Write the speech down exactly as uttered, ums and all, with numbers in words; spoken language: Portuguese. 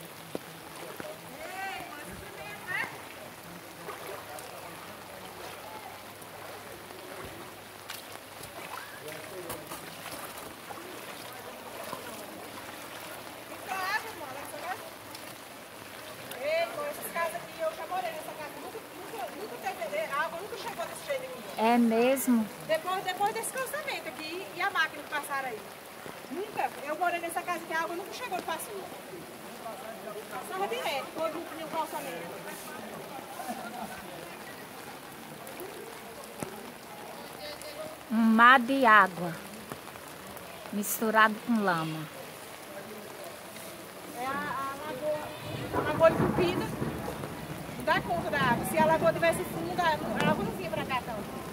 É mesmo? Depois, depois desse calçamento aqui e a máquina que passaram aí. Nunca, eu morei nessa casa que a água nunca chegou de passou. Passava direto, quando tinha o calçamento. Um mar de água misturado com lama. É a, a lagoa, a lagoa entupida, não dá conta da água. Se a lagoa tivesse fundo, a água não vinha pra cá, não.